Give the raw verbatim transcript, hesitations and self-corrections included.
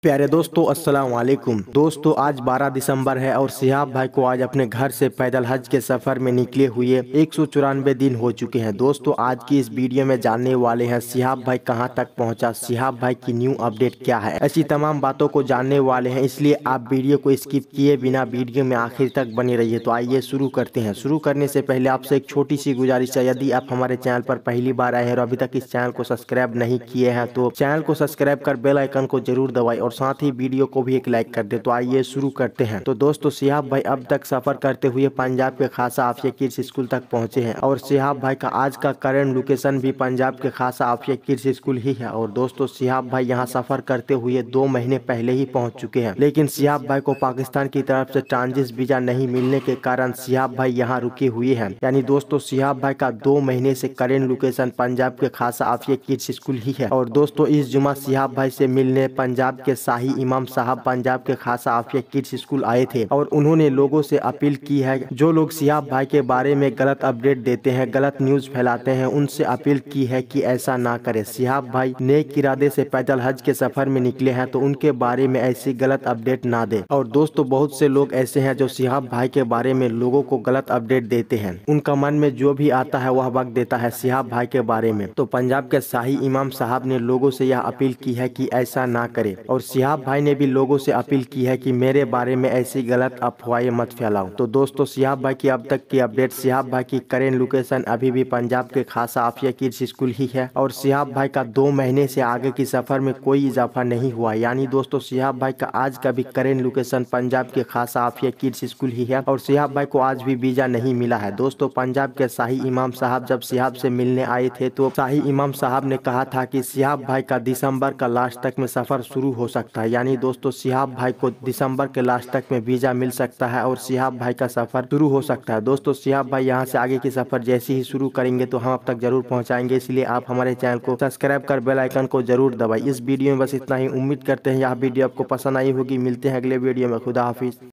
प्यारे दोस्तों, अस्सलाम वालेकुम। दोस्तों, आज बारह दिसंबर है और सिहाब भाई को आज अपने घर से पैदल हज के सफर में निकले हुए एक सौ चौरानवे दिन हो चुके हैं। दोस्तों, आज की इस वीडियो में जानने वाले हैं सिहाब भाई कहां तक पहुंचा, सिहाब भाई की न्यू अपडेट क्या है, ऐसी तमाम बातों को जानने वाले हैं। इसलिए आप वीडियो को स्किप किए बिना वीडियो में आखिर तक बने रहिए। तो आइए शुरू करते हैं। शुरू करने से पहले आपसे एक छोटी सी गुजारिश है, यदि आप हमारे चैनल पर पहली बार आए हैं और अभी तक इस चैनल को सब्सक्राइब नहीं किए हैं तो चैनल को सब्सक्राइब कर बेल आइकन को जरूर दबाएं और साथ ही वीडियो को भी एक लाइक कर दे। तो आइए शुरू करते हैं। तो दोस्तों, सिहाब भाई अब तक सफर करते हुए पंजाब के खासा आफिया किड्स स्कूल तक पहुंचे हैं और सिहाब भाई का आज का करंट लोकेशन भी पंजाब के खासा आफिया किड्स स्कूल ही है। और दोस्तों, सिहाब भाई यहां सफर करते हुए दो महीने पहले ही पहुंच चुके हैं, लेकिन सिहाब भाई को पाकिस्तान की तरफ से ट्रांजिट वीजा नहीं मिलने के कारण सिहाब भाई यहाँ रुके हुए हैं। यानी दोस्तों, सिहाब भाई का दो महीने से करंट लोकेशन पंजाब के खासा आफिया किड्स स्कूल ही है। और दोस्तों, इस जुमा सिहाब भाई से मिलने पंजाब के शाही इमाम साहब पंजाब के खासा आफिया किड्स स्कूल आए थे और उन्होंने लोगों से अपील की है, जो लोग सिहाब भाई के बारे में गलत अपडेट देते हैं, गलत न्यूज फैलाते हैं, उनसे अपील की है कि ऐसा ना करे। सिहाब भाई नेक इरादे से पैदल हज के सफर में निकले हैं, तो उनके बारे में ऐसी गलत अपडेट ना दे। और दोस्तों, बहुत से लोग ऐसे हैं जो सिहाब भाई के बारे में लोगों को गलत अपडेट देते हैं, उनका मन में जो भी आता है वह वक्त देता है सिहाब भाई के बारे में। तो पंजाब के शाही इमाम साहब ने लोगों से यह अपील की है कि ऐसा ना करे और सिहाब भाई ने भी लोगों से अपील की है कि मेरे बारे में ऐसी गलत अफवाहें मत फैलाओ। तो दोस्तों, सिहाब भाई की अब तक की अपडेट, सिहाब भाई की करेंट लोकेशन अभी भी पंजाब के खासा आफिया किड्स स्कूल ही है और सिहाब भाई का दो महीने से आगे की सफर में कोई इजाफा नहीं हुआ। यानी दोस्तों, सिहाब भाई का आज का भी करेंट लोकेशन पंजाब के खासा आफिया किड्स स्कूल ही है और सिहाब भाई को आज भी वीजा नहीं मिला है। दोस्तों, पंजाब के शाही इमाम साहब जब सिहाब से मिलने आए थे तो शाही इमाम साहब ने कहा था कि सिहाब भाई का दिसंबर का लास्ट तक में सफर शुरू हो सकता है। यानी दोस्तों, सिहाब भाई को दिसंबर के लास्ट तक में वीजा मिल सकता है और सिहाब भाई का सफर शुरू हो सकता है। दोस्तों, सिहाब भाई यहाँ से आगे की सफर जैसे ही शुरू करेंगे तो हम अब तक जरूर पहुँचाएंगे, इसलिए आप हमारे चैनल को सब्सक्राइब कर बेल आइकन को जरूर दबाइए। इस वीडियो में बस इतना ही। उम्मीद करते हैं यह वीडियो आपको पसंद आई होगी। मिलते हैं अगले वीडियो में। खुदा हाफिज।